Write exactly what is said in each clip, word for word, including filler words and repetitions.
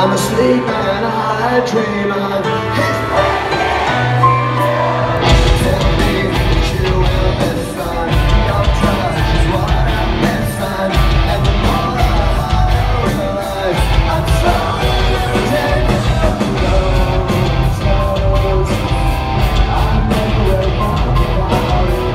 I'm asleep and I dream of his tell me that you will miss fun. Your touch is what I'm missing, and the more I realize I'm slowly losing you. I never wake up without you.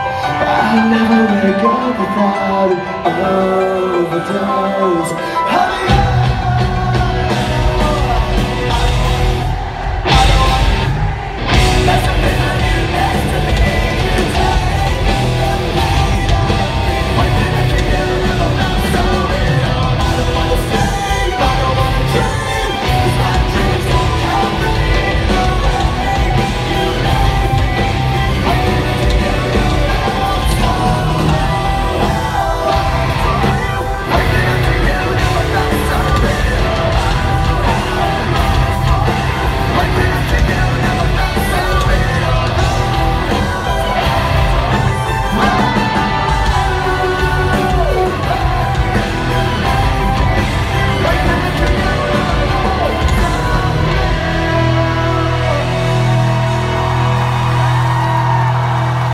I never wake up without an overdose.